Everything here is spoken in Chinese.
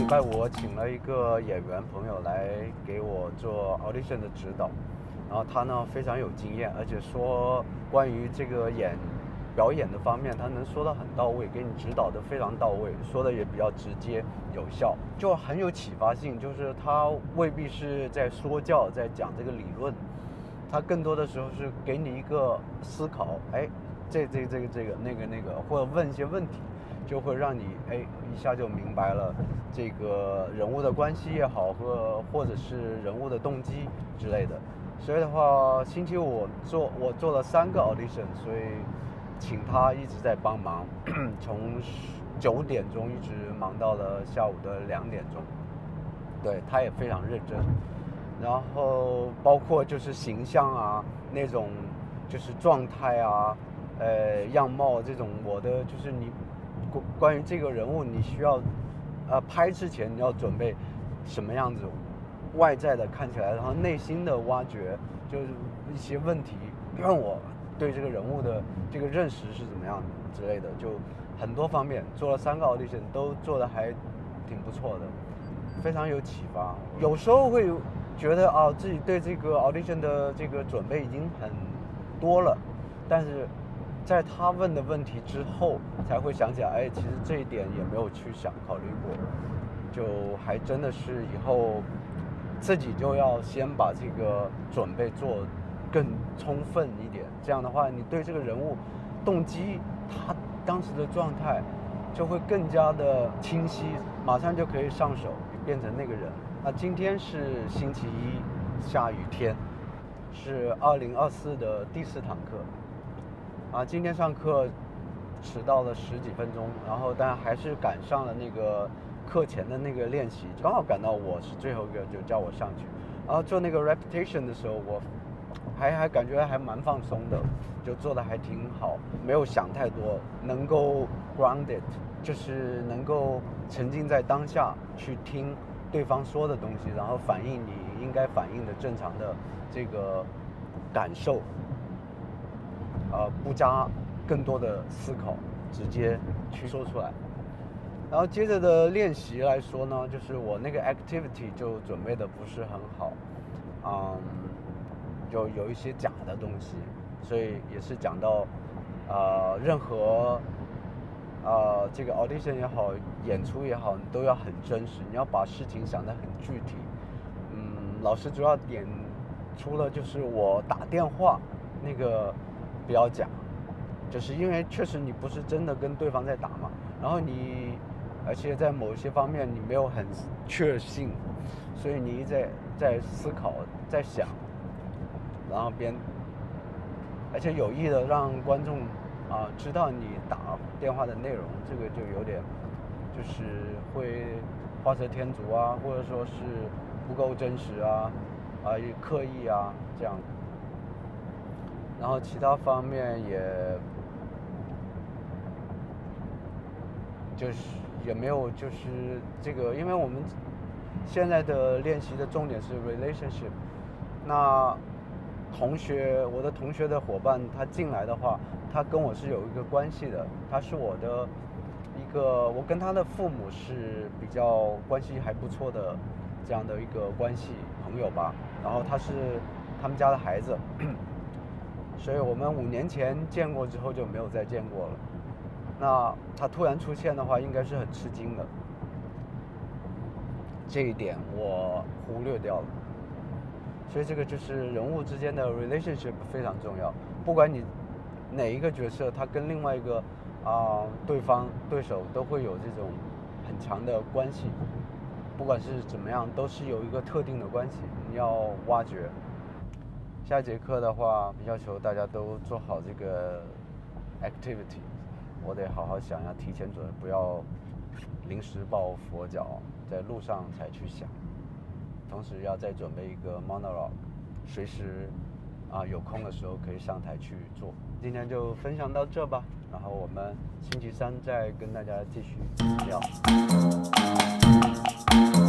礼拜我请了一个演员朋友来给我做 audition 的指导，然后他呢非常有经验，而且说关于这个表演的方面，他能说得很到位，给你指导的非常到位，说的也比较直接有效，就很有启发性。就是他未必是在说教，在讲这个理论，他更多的时候是给你一个思考，哎，这个那个，或者问一些问题。就会让你一下就明白了这个人物的关系也好，或者是人物的动机之类的。所以的话，星期五我做了3个 audition， 所以请他一直在帮忙，从9点钟一直忙到了下午的2点钟。对，他也非常认真。然后包括就是形象啊，那种就是状态啊，样貌这种，我的就是你。关于这个人物，你需要，拍之前你要准备什么样子，外在的看起来，然后内心的挖掘，就是一些问题，让我对这个人物的这个认识是怎么样之类的，就很多方面做了3个 audition， 都做得还挺不错的，非常有启发。有时候会觉得自己对这个 audition 的这个准备已经很多了，但是在他问的问题之后，才会想起来，其实这一点也没有去考虑过，就还真的是以后自己就要先把这个准备做更充分一点，这样的话，你对这个人物动机，他当时的状态就会更加的清晰，马上就可以上手，变成那个人。那今天是星期一，下雨天，是2024的第4堂课。今天上课迟到了10几分钟，然后但还是赶上了那个课前的那个练习，刚好赶到我是最后一个，就叫我上去。然后做那个 repetition 的时候，我还感觉还蛮放松的，就做的还挺好，没有想太多，能够 grounded， 就是能够沉浸在当下，去听对方说的东西，然后反映你应该反映的正常的这个感受。不加更多的思考，直接去说出来。然后接着的练习来说呢，就是我那个 activity 就准备的不是很好，就有一些假的东西，所以也是讲到，任何这个 audition 也好，演出也好，你都要很真实，你要把事情想得很具体。老师主要点出了就是我打电话那个比较假，就是因为确实你不是真的跟对方在打嘛，然后而且在某些方面你没有很确信，所以你在思考，在想，然后而且有意的让观众知道你打电话的内容，这个就有点就是会画蛇添足啊，或者说是不够真实刻意这样。然后其他方面也没有，就是这个，因为我们现在的练习的重点是 relationship。那我的同学的伙伴，他进来的话，他跟我是有一个关系的，他是我跟他的父母是比较关系还不错的这样的一个关系朋友吧。然后他是他们家的孩子。所以我们5年前见过之后就没有再见过了。那他突然出现的话，应该是很吃惊的。这一点我忽略掉了。所以这个就是人物之间的 relationship 非常重要。不管你哪一个角色，他跟另外一个对手都会有这种很强的关系。不管是怎么样，都是有一个特定的关系，你要挖掘。下一节课的话，要求大家都做好这个 activity， 我得好好想，要提前准备，不要临时抱佛脚，在路上才去想。同时要再准备一个 monologue， 随时有空的时候可以上台去做。今天就分享到这吧，然后我们星期3再跟大家继续聊。